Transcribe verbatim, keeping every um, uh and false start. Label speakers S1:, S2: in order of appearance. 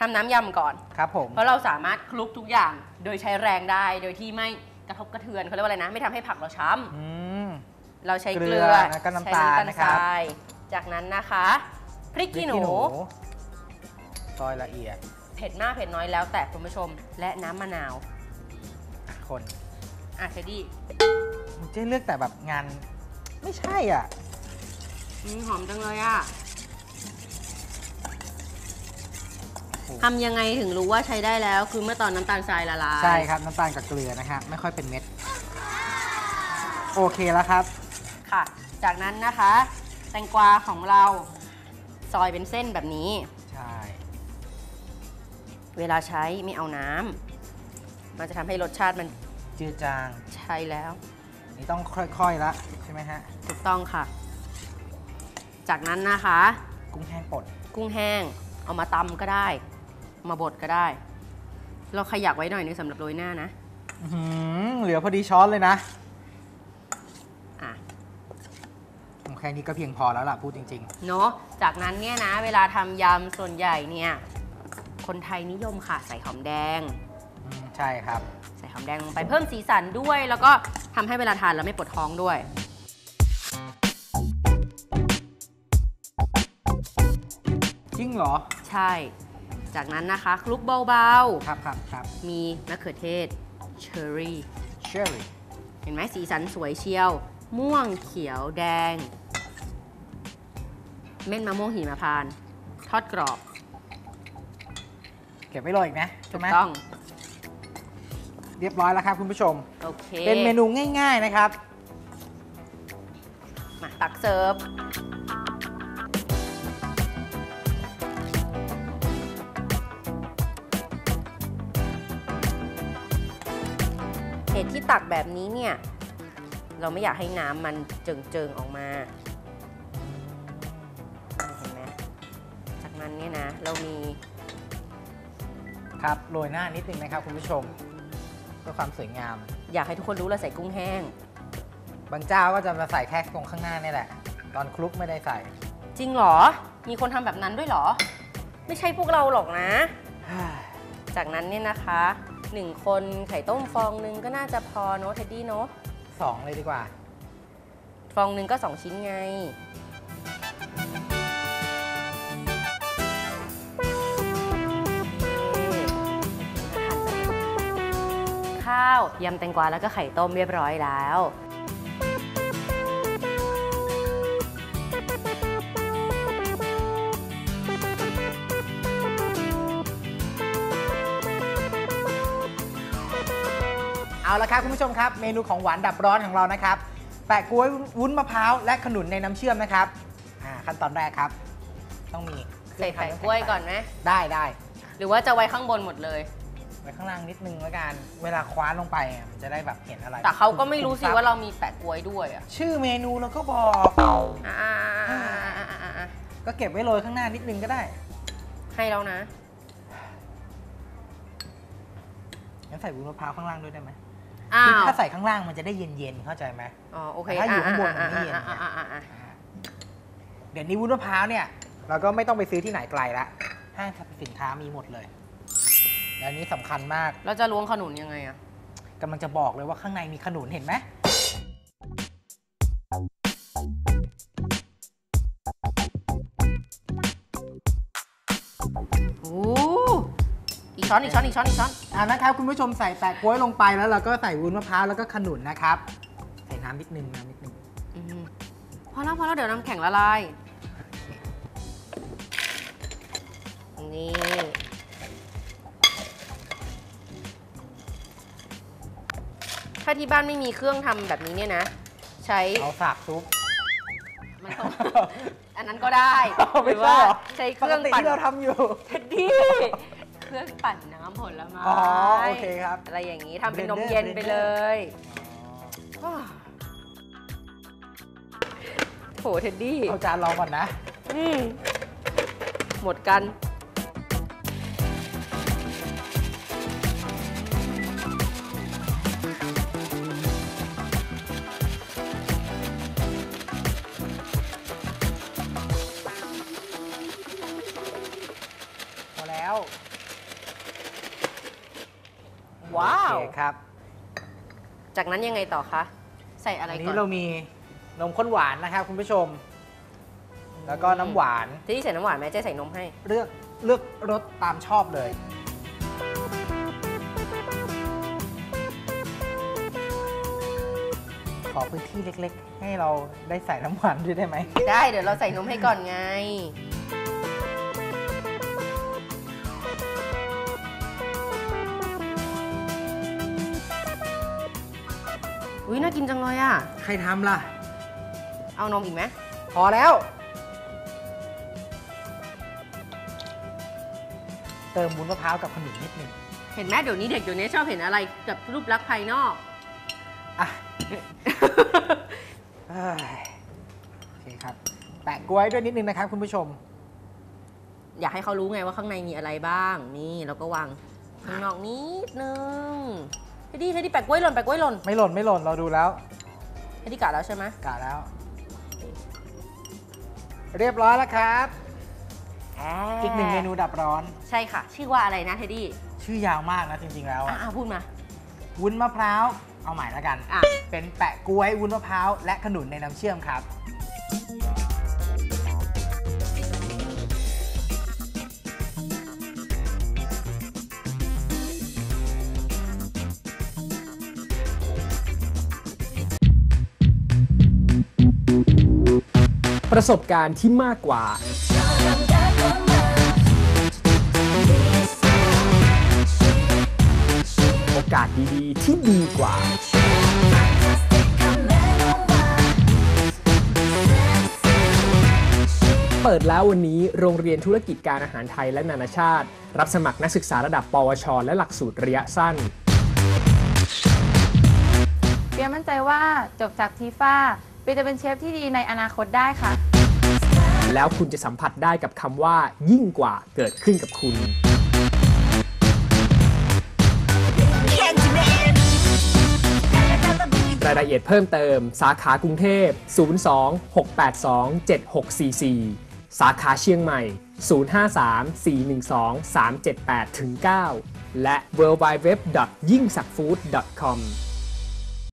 S1: ำน้ำยำก่อน
S2: ครับผม
S1: เพราะเราสามารถคลุกทุกอย่างโดยใช้แรงได้โดยที่ไม่กระทบกระเทือนเขาเรียกว่าอะไรนะไม่ทำให้ผักเราช้ำเราใช้เกลือ
S2: แล้วก็น้ำตาลนะครับ
S1: จากนั้นนะคะพริกขี้หนู
S2: ซอยละเอียด
S1: เผ็ดมากเผ็ดน้อยแล้วแต่คุณผู้ชมและน้ำมะนาว
S2: คน
S1: อ่ะเทดดี้
S2: เจ๊เลือกแต่แบบงานไม่ใช่อ่ะ
S1: หอมจังเลยอ่ะทำยังไงถึงรู้ว่าใช้ได้แล้วคือเมื่อตอนน้ำตาลทรายละลาย
S2: ใช่ครับน้ำตาลกับเกลือนะฮะไม่ค่อยเป็นเม็ดโอเคแล้วครับ
S1: ค่ะจากนั้นนะคะแตงกวาของเราซอยเป็นเส้นแบบนี้
S2: ใช่
S1: เวลาใช้ไม่เอาน้ำมันจะทำให้รสชาติมัน
S2: จืดจาง
S1: ใช่แล้ว
S2: นี่ต้องค่อยๆละใช่ไหมฮะ
S1: ถูกต้องค่ะจากนั้นนะคะ
S2: กุ้งแห้งป่น
S1: กุ้งแห้งเอามาตำก็ได้มาบดก็ได้เราขยักไว้หน่อยนึงสำหรับโรยหน้านะ
S2: เหลือพอดีช้อนเลยนะ
S1: อ่ะ
S2: แค่นี้ก็เพียงพอแล้วล่ะพูดจริง
S1: ๆเนาะจากนั้นเนี่ยนะเวลาทำยำส่วนใหญ่เนี่ยคนไทยนิยมค่ะใส่หอมแดง
S2: ใช่ครับ
S1: ใส่หอมแดงลงไปเพิ่มสีสันด้วยแล้วก็ทำให้เวลาทานเราไม่ปวดท้องด้วย
S2: จริงเหรอ
S1: ใช่จากนั้นนะคะคลุกเบา
S2: ๆครับครับครับ
S1: มีมะเขือเทศเชอร์รี่
S2: เชอร์รี่
S1: เห็นไหมสีสันสวยเชียวม่วงเขียวแดงเม็ดมะม่วงหิมพานต์ทอดกรอบ
S2: เก็บไว้เลยอีกนะ
S1: ถูกต้อง
S2: เรียบร้อยแล้วครับคุณผู้ชม
S1: โอเค
S2: เป็นเมนูง่ายๆนะครับ
S1: มาตักเสิร์ฟเหตุที่ตักแบบนี้เนี่ยเราไม่อยากให้น้ำมันเจิงๆออกมาเห็นไหมจากนั้นเนี่ยนะเรามี
S2: ครับโรยหน้านิดนึงนะครับคุณผู้ชมเพื่อความสวยงาม
S1: อยากให้ทุกคนรู้เราใส่กุ้งแห้ง
S2: บางเจ้าก็จะมาใส่แค่ตรงข้างหน้านี่แหละตอนคลุกไม่ได้ใส่
S1: จริงเหรอมีคนทำแบบนั้นด้วยเหรอไม่ใช่พวกเราหรอกนะจากนั้นเนี่ยนะคะหนึ่งคนไข่ต้มฟองหนึ่งก็น่าจะพอเนอะเท็ดดี้เนอะ
S2: สองเลยดีกว่า
S1: ฟองหนึ่งก็สองชิ้นไงข้าวยำแตงกวาแล้วก็ไข่ต้มเรียบร้อยแล้ว
S2: เอาละครับคุณผู้ชมครับเมนูของหวานดับร้อนของเรานะครับแปะกล้วยวุ้นมะพร้าวและขนุนในน้ำเชื่อมนะครับขั้นตอนแรกครับต้องมี
S1: ใส่แปะกล้วยก่อนไหม
S2: ได้ได้
S1: หรือว่าจะไว้ข้างบนหมดเลย
S2: ไว้ข้างล่างนิดนึงแล้วกันเวลาคว้านลงไปมันจะได้แบบเห็นอะไร
S1: แต่เขาก็ไม่รู้สิว่าเรามีแปะกล้วยด้วยอ่ะ
S2: ชื่อเมนูเราก็บอกก็เก็บไว้โรยข้างหน้านิดนึงก็ได้
S1: ให้แล้วนะ
S2: งั้นใส่วุ้นมะพร้าวข้างล่างด้วยได้ไหม
S1: คือ
S2: ถ้าใส่ข้างล่างมันจะได้เย็นๆเข้าใจไหม
S1: อ๋อโอเค
S2: ถ้าอยู่ข้างบนมันไม่เย็นเดี๋ยวนี้วุ้นมะพร้าวเนี่ยเราก็ไม่ต้องไปซื้อที่ไหนไกลละห้างสรรพสินค้ามีหมดเลยและนี้สำคัญมาก
S1: เราจะล้วงขนุนยังไงอะ
S2: กำลังจะบอกเลยว่าข้างในมีขนุนเห็นไหม
S1: โอ้อีกช้อนอีกช้อนอีกช้อนอีกช้อน
S2: อ่านะครับคุณผู้ชมใส่แปะกล้วยลงไปแล้วเราก็ใส่วุ้นมะพร้าวแล้วก็ขนุนนะครับใส่น้ำนิดนึงน้ำนิดนึง
S1: พอแล้วพอแล้วเดี๋ยวน้ำแข็งละลายนี่ถ้าที่บ้านไม่มีเครื่องทำแบบนี้เนี่ยนะใช้
S2: เอาสากซุป
S1: มันอันนั้นก็ได้
S2: หรือว่า
S1: ใช้เครื่องปั่น
S2: ที่เราทำอยู่
S1: เท็ดดี้เครื่องปั่นน้ำผลไม้
S2: อ๋อโอเคครับ
S1: อะไรอย่างนี้ทำเป็นนมเย็นไปเลยโถเท็ดดี้
S2: เอาจานรอก่อนนะ
S1: หมดกัน
S2: พอแล้ว
S1: ว้า
S2: โอ
S1: ว
S2: เคครับ
S1: จากนั้นยังไงต่อคะใส่อะไร
S2: อัน
S1: ก่
S2: นี้
S1: อน
S2: เรามีนมข้นหวานนะครับคุณผู้ชม แล้วก็น้ำหวาน
S1: ที่ใส่น้ำหวานไหมเจ๊ใส่นมให้
S2: เลือกเลือกรสตามชอบเลย ขอพื้นที่เล็กๆ ให้เราได้ใส่น้ำหวานด้วยได้ไหม
S1: ได้เดี๋ยวเราใส่นมให้ก่อนไงอุ้ยน่ากินจังเลยอ่ะ
S2: ใครทำล่ะ
S1: เอานมอีกไหม
S2: พอแล้ว เติมวุ้นมะพร้าวกับขนุนนิดหนึง
S1: เห็นไหมเดี๋ยวนี้เด็กเดี๋ยวนี้ชอบเห็นอะไรกับรูปลักษณ์ภายนอก
S2: อ่ะ เอ้ยโอเคครับ แปะกล้วยด้วยนิดนึงนะครับคุณผู้ชม
S1: อยากให้เขารู้ไงว่าข้างในมีอะไรบ้าง นี่เราก็วางข้างนอกนิดนึงเฮดดี้เฮดดี้แปะกล้วยหล่นแปะกล้วยหล่น
S2: ไม่หล่นไม่หล่นเราดูแล้ว
S1: เฮดดี้กะแล้วใช่ไหม
S2: กะแล้ว เรียบร้อยแล้วครับ อีกหนึ่งเมนูดับร้อน
S1: ใช่ค่ะ ชื่อว่าอะไรนะเฮดดี้
S2: ชื่อยาวมากนะจริงๆแล้วอะ
S1: อ่ะพูดมา
S2: วุ้นมะพร้าวเอาใหม่แล้วกัน
S1: อ่ะ
S2: เป็นแปะกล้วยวุ้นมะพร้าวและขนุนในน้ำเชื่อมครับ
S3: ประสบการณ์ที่มากกว่า โอกาสดีๆ ที่ดีกว่า เปิดแล้ววันนี้โรงเรียนธุรกิจการอาหารไทยและนานาชาติ รับสมัครนักศึกษาระดับปวช และหลักสูตรระยะสั้น
S4: เปียมั่นใจว่าจบจากทีฟ้าเปียจะเป็นเชฟที่ดีในอนาคตได้ค่ะ
S3: แล้วคุณจะสัมผัสได้กับคำว่ายิ่งกว่าเกิดขึ้นกับคุณ รายละเอียดเพิ่มเติมสาขากรุงเทพ ศูนย์ สอง หก แปด สอง เจ็ด หก สี่ สี่ สาขาเชียงใหม่ ศูนย์ ห้า สาม สี่ หนึ่ง สอง สาม เจ็ด แปด เก้า และ ดับเบิลยู ดับเบิลยู ดับเบิลยู ดอท ยิ่งสักฟู้ด ดอท คอม